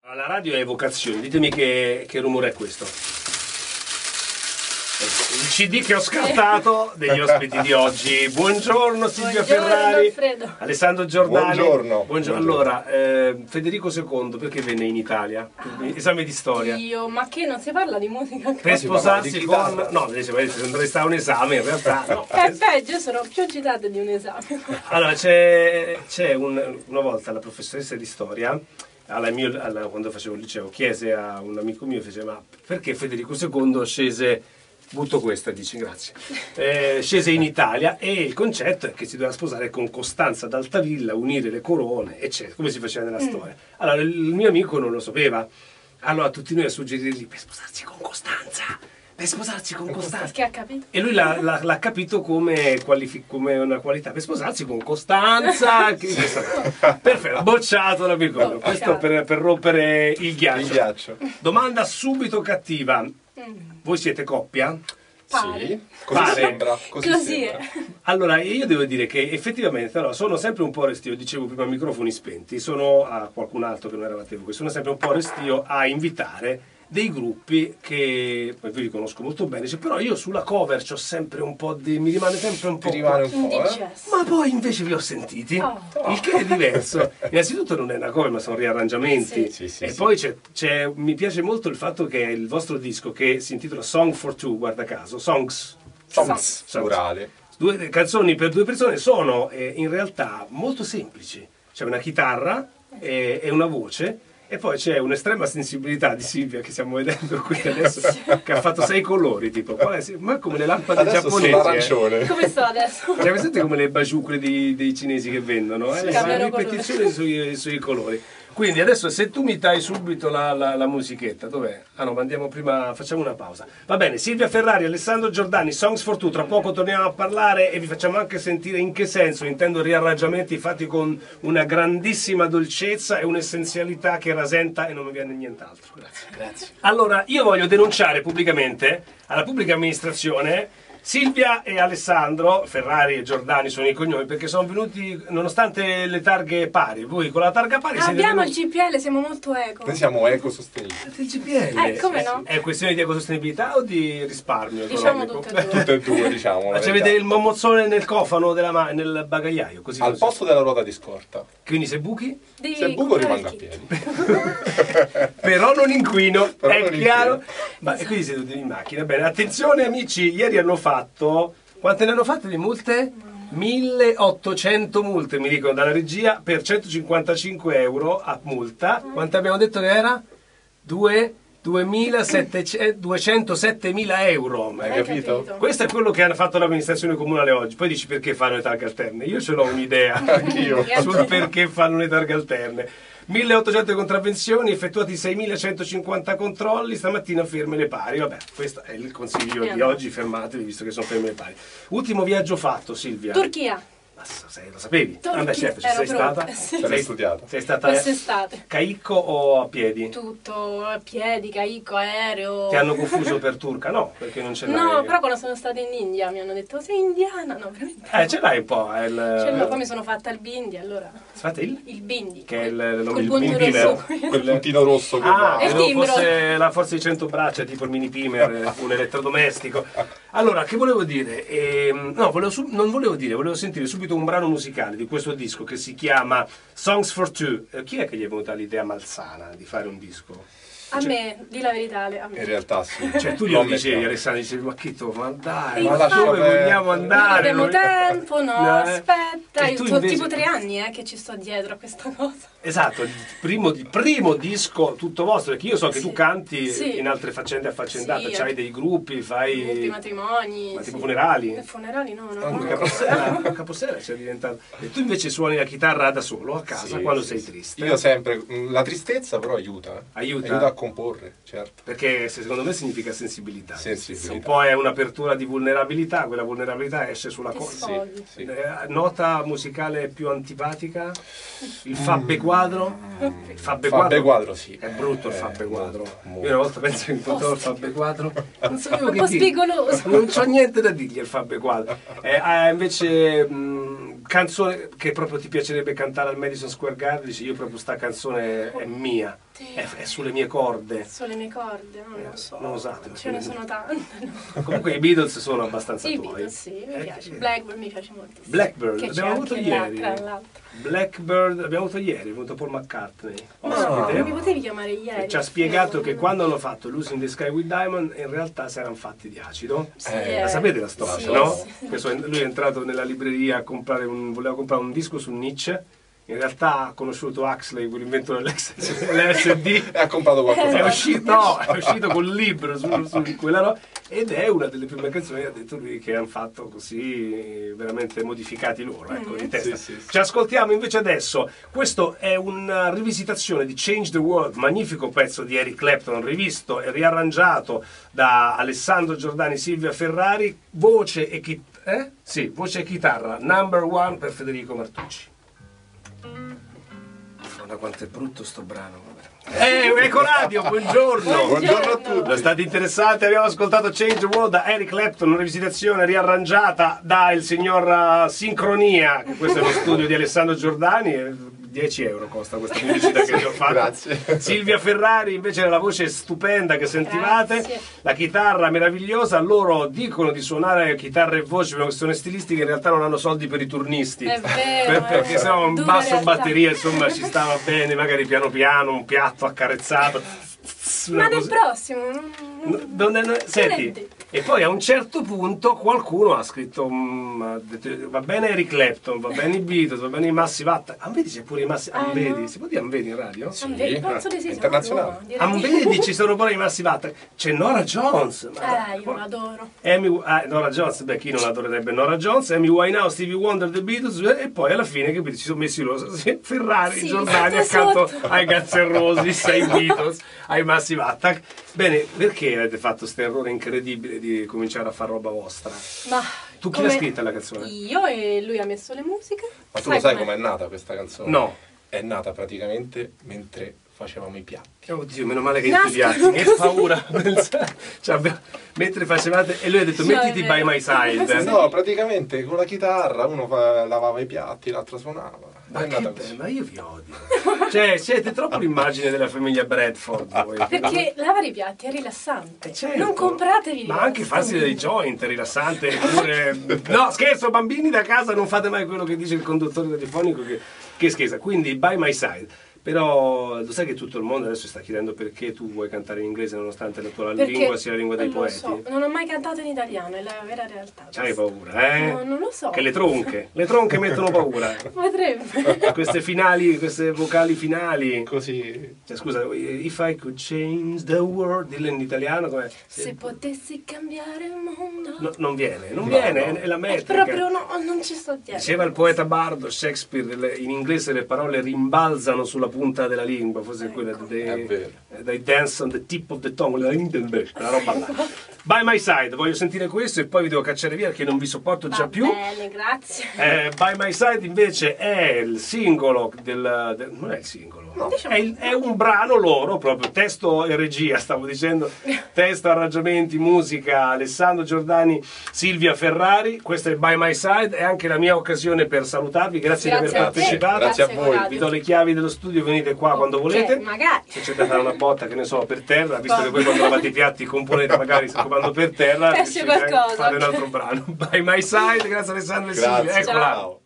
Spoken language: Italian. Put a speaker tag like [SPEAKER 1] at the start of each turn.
[SPEAKER 1] La radio è evocazione, ditemi che rumore è questo. Il CD che ho scartato degli ospiti di oggi. Buongiorno Silvia Ferrari,
[SPEAKER 2] Alfredo.
[SPEAKER 1] Alessandro Giordani.
[SPEAKER 3] Buongiorno.
[SPEAKER 1] Allora, Federico II perché venne in Italia? Esame di storia.
[SPEAKER 2] Io, ma che non si parla di musica?
[SPEAKER 1] Per sposarsi con... No, sembra sta un esame in realtà. No.
[SPEAKER 2] È peggio, sono più agitate di un esame.
[SPEAKER 1] Allora, c'è una volta la professoressa di storia, quando facevo il liceo, chiese a un amico mio, fece, ma perché Federico II scese, butto questa, dici grazie, scese in Italia, e il concetto è che si doveva sposare con Costanza d'Altavilla, unire le corone, eccetera, come si faceva nella storia. Allora il mio amico non lo sapeva, allora tutti noi a suggerirgli per sposarsi con Costanza. Per sposarsi con Costanza.
[SPEAKER 2] Che ha capito?
[SPEAKER 1] E lui l'ha capito come una qualità. Per sposarsi con Costanza. Perfetto, bocciato la virgola. Questo per rompere il ghiaccio. Domanda subito cattiva. Voi siete coppia?
[SPEAKER 3] Sì, così sembra.
[SPEAKER 2] Così è.
[SPEAKER 1] Allora, io devo dire che effettivamente sono sempre un po' restio, dicevo prima a microfoni spenti, sono a qualcun altro che non eravate voi, sono sempre un po' restio a invitare dei gruppi che vi riconosco molto bene, però io sulla cover c'ho sempre un po' mi rimane sempre un po'. Ma poi invece vi ho sentiti, il che è diverso. Innanzitutto non è una cover, ma sono riarrangiamenti.
[SPEAKER 3] Sì,
[SPEAKER 1] e poi mi piace molto il fatto che il vostro disco, che si intitola Song for Two, guarda caso, Songs.
[SPEAKER 3] Plurale.
[SPEAKER 1] Due canzoni per due persone, sono in realtà molto semplici. C'è una chitarra e una voce. E poi c'è un'estrema sensibilità di Silvia che stiamo vedendo qui adesso, che ha fatto 6 colori, tipo, ma come le lampade
[SPEAKER 3] adesso
[SPEAKER 1] giapponesi.
[SPEAKER 3] Arancione.
[SPEAKER 2] Come sto adesso?
[SPEAKER 1] Cioè, presente come le baciucle dei cinesi che vendono? La ripetizione sui colori. Quindi adesso se tu mi dai subito la musichetta, dov'è? Ah no, andiamo prima, facciamo una pausa. Va bene, Silvia Ferrari, Alessandro Giordani, Songs for Two, tra poco torniamo a parlare e vi facciamo anche sentire in che senso intendo riarrangiamenti fatti con una grandissima dolcezza e un'essenzialità che rasenta e non mi viene nient'altro. Grazie. Allora, io voglio denunciare pubblicamente alla pubblica amministrazione Silvia e Alessandro, Ferrari e Giordani sono i cognomi, perché sono venuti nonostante le targhe pari. Voi con la targa pari
[SPEAKER 2] abbiamo il GPL, siamo molto eco.
[SPEAKER 3] Noi siamo ecosostenibili.
[SPEAKER 1] Il GPL?
[SPEAKER 2] Come no?
[SPEAKER 1] È questione di ecosostenibilità o di risparmio?
[SPEAKER 2] Diciamo
[SPEAKER 1] economico?
[SPEAKER 2] tutte e due.
[SPEAKER 3] Tutte e due, diciamo.
[SPEAKER 1] Ma c'avete il momozzone nel cofano nel bagagliaio?
[SPEAKER 3] Al posto della ruota di scorta.
[SPEAKER 1] Quindi se buchi?
[SPEAKER 3] Se buco rimango a piedi.
[SPEAKER 1] Però non inquino,
[SPEAKER 3] Però
[SPEAKER 1] è
[SPEAKER 3] non
[SPEAKER 1] chiaro?
[SPEAKER 3] inquino.
[SPEAKER 1] Ma e quindi siete in macchina. Bene, attenzione amici, ieri hanno fatto... Quante ne hanno fatte di multe? 1800 multe, mi dicono dalla regia, per 155 euro a multa. Quante abbiamo detto che era? 207.000 euro.
[SPEAKER 3] Hai capito?
[SPEAKER 1] Questo è quello che hanno fatto l'amministrazione comunale oggi. Poi dici perché fanno le targhe alterne. Io ce l'ho un'idea
[SPEAKER 3] Anch'io.
[SPEAKER 1] sul perché fanno le targhe alterne. 1800 contravvenzioni, effettuati 6150 controlli, stamattina ferme le pari. Vabbè, questo è il consiglio di oggi, fermatevi visto che sono ferme le pari. Ultimo viaggio fatto, Silvia.
[SPEAKER 2] Turchia.
[SPEAKER 1] Lo sapevi?
[SPEAKER 2] Turchia.
[SPEAKER 1] Certo, ci sei stata?
[SPEAKER 2] Sì.
[SPEAKER 3] L'hai studiato.
[SPEAKER 1] Sei stata
[SPEAKER 2] Quest'estate.
[SPEAKER 1] caicco o a piedi?
[SPEAKER 2] Tutto, a piedi, caicco, aereo.
[SPEAKER 1] Ti hanno confuso per turca? No, perché non ce l'hai.
[SPEAKER 2] No, però quando sono stata in India mi hanno detto sei indiana, no, veramente.
[SPEAKER 1] Ce l'hai un po'.
[SPEAKER 2] Poi mi sono fatta il bindi, allora.
[SPEAKER 1] Fate
[SPEAKER 2] Il bindi.
[SPEAKER 1] che è il
[SPEAKER 2] col punto rosso.
[SPEAKER 3] Quel puntino rosso che va.
[SPEAKER 2] il
[SPEAKER 1] credevo
[SPEAKER 2] timbro.
[SPEAKER 1] fosse la forza di 100 braccia, tipo il mini pimer, un elettrodomestico. Allora, che volevo dire? Non volevo dire, volevo sentire subito un brano musicale di questo disco che si chiama Songs for Two. Chi è che gli è venuta l'idea malsana di fare un disco?
[SPEAKER 2] A me, di la verità, a me.
[SPEAKER 3] In realtà sì.
[SPEAKER 1] Cioè tu glielo dicevi, Alessandro, dicevi, ma Chitto, ma dai,
[SPEAKER 3] Ma
[SPEAKER 1] ma
[SPEAKER 3] lascia
[SPEAKER 1] dove
[SPEAKER 3] perdere.
[SPEAKER 1] vogliamo andare?
[SPEAKER 2] Abbiamo tempo, no, aspetta.
[SPEAKER 1] E
[SPEAKER 2] Io
[SPEAKER 1] tu
[SPEAKER 2] sono
[SPEAKER 1] invece-
[SPEAKER 2] tipo 3 anni che ci sto dietro a questa cosa.
[SPEAKER 1] Esatto, il primo disco tutto vostro, perché io so che tu canti
[SPEAKER 2] Sì.
[SPEAKER 1] in altre faccende affaccendate,
[SPEAKER 2] Sì.
[SPEAKER 1] c'hai dei gruppi, fai...
[SPEAKER 2] Gruppi, matrimoni.
[SPEAKER 1] Ma tipo
[SPEAKER 2] sì.
[SPEAKER 1] funerali?
[SPEAKER 2] Funerali no, no.
[SPEAKER 1] Anche
[SPEAKER 2] no.
[SPEAKER 1] Capossera c'è diventato. E tu invece suoni la chitarra da solo a casa
[SPEAKER 3] Sì,
[SPEAKER 1] quando
[SPEAKER 3] sì,
[SPEAKER 1] sei
[SPEAKER 3] sì.
[SPEAKER 1] triste.
[SPEAKER 3] Io sempre. La tristezza però aiuta.
[SPEAKER 1] Aiuta?
[SPEAKER 3] Aiuta a comporre, certo.
[SPEAKER 1] Perché secondo me significa sensibilità.
[SPEAKER 3] Sensibilità.
[SPEAKER 1] Un po' è un'apertura di vulnerabilità, quella vulnerabilità esce sulla
[SPEAKER 2] Ti
[SPEAKER 1] cosa.
[SPEAKER 2] sfoghi.
[SPEAKER 3] Sì.
[SPEAKER 1] Nota musicale più antipatica? Il Fabbe Quadro? Il Fabbe
[SPEAKER 3] Fabbe Quadro, sì.
[SPEAKER 1] È brutto il Fabbe Quadro.
[SPEAKER 3] molto.
[SPEAKER 1] Io una volta penso che incontrò il Fabbe Quadro. Non sapevo
[SPEAKER 2] Un po'
[SPEAKER 1] che dire.
[SPEAKER 2] spigoloso.
[SPEAKER 1] Non c'ho niente da dirgli al Fabbe Quadro. Invece canzone che proprio ti piacerebbe cantare al Madison Square Garden, dici io proprio sta canzone è mia, è sulle mie corde.
[SPEAKER 2] Sulle mie corde, non lo so.
[SPEAKER 1] Non lo usate.
[SPEAKER 2] Ce ne sono tante. No.
[SPEAKER 1] Comunque i Beatles sono abbastanza
[SPEAKER 2] I
[SPEAKER 1] tuoi.
[SPEAKER 2] Beatles, sì, mi piace. Blackbird mi piace moltissimo.
[SPEAKER 1] Blackbird,
[SPEAKER 2] Che
[SPEAKER 1] l'abbiamo
[SPEAKER 2] c'è
[SPEAKER 1] avuto
[SPEAKER 2] anche là,
[SPEAKER 1] ieri.
[SPEAKER 2] tra l'altro.
[SPEAKER 1] Blackbird, l'abbiamo avuto ieri, è venuto Paul McCartney.
[SPEAKER 2] No,
[SPEAKER 1] Ospite.
[SPEAKER 2] non mi potevi chiamare ieri.
[SPEAKER 1] Ci ha spiegato che quando hanno fatto Losing the Sky with Diamond in realtà si erano fatti di acido. La sapete la storia,
[SPEAKER 2] sì,
[SPEAKER 1] no?
[SPEAKER 2] sì.
[SPEAKER 1] Lui è entrato nella libreria a comprare voleva comprare un disco su Nietzsche. In realtà ha conosciuto Huxley, quell'inventore dell'LSD.
[SPEAKER 3] E ha comprato qualcosa.
[SPEAKER 1] È uscito col libro su quella roba ed è una delle prime canzoni, ha detto lui, che hanno fatto così veramente modificati loro, ecco, di testa.
[SPEAKER 3] Sì.
[SPEAKER 1] Ci ascoltiamo invece adesso, questo è una rivisitazione di Change the World, magnifico pezzo di Eric Clapton, rivisto e riarrangiato da Alessandro Giordani, Silvia Ferrari, voce e chitarra, number one per Federico Martucci. Guarda quanto è brutto sto brano. Eco Radio, buongiorno.
[SPEAKER 3] Buongiorno a tutti.
[SPEAKER 1] State interessati? Abbiamo ascoltato Change the World da Eric Clapton, una rivisitazione riarrangiata da il signor Sincronia, che questo è lo studio di Alessandro Giordani. 10 euro costa questa pubblicità che vi ho fatto.
[SPEAKER 3] Grazie.
[SPEAKER 1] Silvia Ferrari invece la voce stupenda che sentivate,
[SPEAKER 2] Grazie.
[SPEAKER 1] la chitarra meravigliosa. Loro dicono di suonare chitarra e voce per una questione stilistica, in realtà non hanno soldi per i turnisti.
[SPEAKER 2] È vero.
[SPEAKER 1] Perché sennò un
[SPEAKER 2] Dura
[SPEAKER 1] basso
[SPEAKER 2] realtà.
[SPEAKER 1] batteria insomma ci stava bene, magari piano piano, un piatto accarezzato.
[SPEAKER 2] Ma nel prossimo.
[SPEAKER 1] Senti, e poi a un certo punto qualcuno ha scritto ha detto, va bene Eric Clapton, va bene i Beatles, va bene i Massive Attack. Ambedi c'è pure i Massive Ambedi,
[SPEAKER 2] no.
[SPEAKER 1] si può dire Ambedi in radio?
[SPEAKER 2] Penso di sì,
[SPEAKER 3] internazionale.
[SPEAKER 1] Ambedi ci sono pure i Massive Attack. C'è Nora Jones.
[SPEAKER 2] Io l'adoro.
[SPEAKER 1] Nora Jones, beh, chi non adorerebbe Nora Jones, Amy Winehouse, Stevie Wonder, The Beatles, e poi alla fine, capito, ci sono messi loro, Ferrari,
[SPEAKER 2] Sì,
[SPEAKER 1] Giordani
[SPEAKER 2] sotto,
[SPEAKER 1] accanto
[SPEAKER 2] sotto.
[SPEAKER 1] ai Guns N' Roses, ai Beatles, ai Massive Attack. Bene, perché avete fatto questo errore incredibile di cominciare a fare roba vostra?
[SPEAKER 2] Ma
[SPEAKER 1] Tu chi l'ha scritta la canzone?
[SPEAKER 2] Io, e lui ha messo le musiche.
[SPEAKER 3] Ma tu lo sai com'è nata questa canzone?
[SPEAKER 1] No.
[SPEAKER 3] È nata praticamente mentre facevamo i piatti.
[SPEAKER 1] Oddio, meno male che hai
[SPEAKER 2] Nascono
[SPEAKER 1] studiato, che
[SPEAKER 2] così.
[SPEAKER 1] paura. Cioè, mentre facevate, e lui ha detto
[SPEAKER 2] No,
[SPEAKER 1] mettiti
[SPEAKER 2] è
[SPEAKER 1] by
[SPEAKER 2] vero.
[SPEAKER 1] my side.
[SPEAKER 3] No, praticamente con la chitarra uno lavava i piatti, l'altro suonava.
[SPEAKER 1] Ma,
[SPEAKER 3] È nata
[SPEAKER 1] che
[SPEAKER 3] così.
[SPEAKER 1] ma io vi odio. Cioè, siete troppo l'immagine della famiglia Bradford voi.
[SPEAKER 2] Perché lavare i piatti è rilassante.
[SPEAKER 1] Certo.
[SPEAKER 2] Non compratevi.
[SPEAKER 1] Ma anche farsi dei joint rilassante pure. No, scherzo, bambini da casa non fate mai quello che dice il conduttore telefonico che scherza. Quindi by my side. Però lo sai che tutto il mondo adesso sta chiedendo perché tu vuoi cantare in inglese nonostante la tua
[SPEAKER 2] Perché
[SPEAKER 1] lingua sia la lingua dei
[SPEAKER 2] non lo
[SPEAKER 1] poeti?
[SPEAKER 2] so, non ho mai cantato in italiano, è la vera realtà.
[SPEAKER 1] C'hai paura, eh?
[SPEAKER 2] No, non lo so.
[SPEAKER 1] Che le tronche mettono paura.
[SPEAKER 2] Potrebbe.
[SPEAKER 1] Queste vocali finali.
[SPEAKER 3] Così.
[SPEAKER 1] Cioè, scusa, if I could change the world, dillo in italiano com'è?
[SPEAKER 2] Se potessi cambiare il mondo.
[SPEAKER 1] No, non viene,
[SPEAKER 3] No.
[SPEAKER 1] è la
[SPEAKER 2] È
[SPEAKER 1] metrica.
[SPEAKER 2] proprio no, non ci sto dietro.
[SPEAKER 1] Diceva il poeta bardo Shakespeare, in inglese le parole rimbalzano sulla punta della lingua, forse quella
[SPEAKER 3] È vero.
[SPEAKER 1] dei dance on the tip of the tongue, la roba là. By my side, voglio sentire questo e poi vi devo cacciare via perché non vi sopporto già
[SPEAKER 2] Va
[SPEAKER 1] più.
[SPEAKER 2] bene, grazie.
[SPEAKER 1] By My Side invece è il singolo non è il singolo, è un brano loro, proprio testo e regia, stavo dicendo, testo, arrangiamenti, musica, Alessandro Giordani, Silvia Ferrari. Questo è By My Side, è anche la mia occasione per salutarvi, grazie di aver
[SPEAKER 2] Grazie a te,
[SPEAKER 1] partecipato.
[SPEAKER 3] Grazie a voi.
[SPEAKER 2] Radio.
[SPEAKER 1] Vi do le chiavi dello studio, venite qua quando volete.
[SPEAKER 2] Magari.
[SPEAKER 1] Se c'è da fare una botta, che ne so, per terra, visto che poi quando lavate i piatti componete magari comando per terra,
[SPEAKER 2] Esce
[SPEAKER 1] riuscite a
[SPEAKER 2] qualcosa.
[SPEAKER 1] fare un altro brano. By My Side, grazie Alessandro e
[SPEAKER 3] Grazie.
[SPEAKER 1] Silvia, eccola.
[SPEAKER 3] Ciao.